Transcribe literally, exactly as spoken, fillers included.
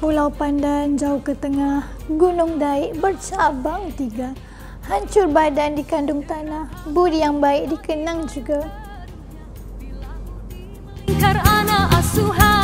Pulau Pandan jauh ke tengah, gunung Daik bercabang tiga. Hancur badan dikandung tanah, budi yang baik dikenang juga. Anak asuhan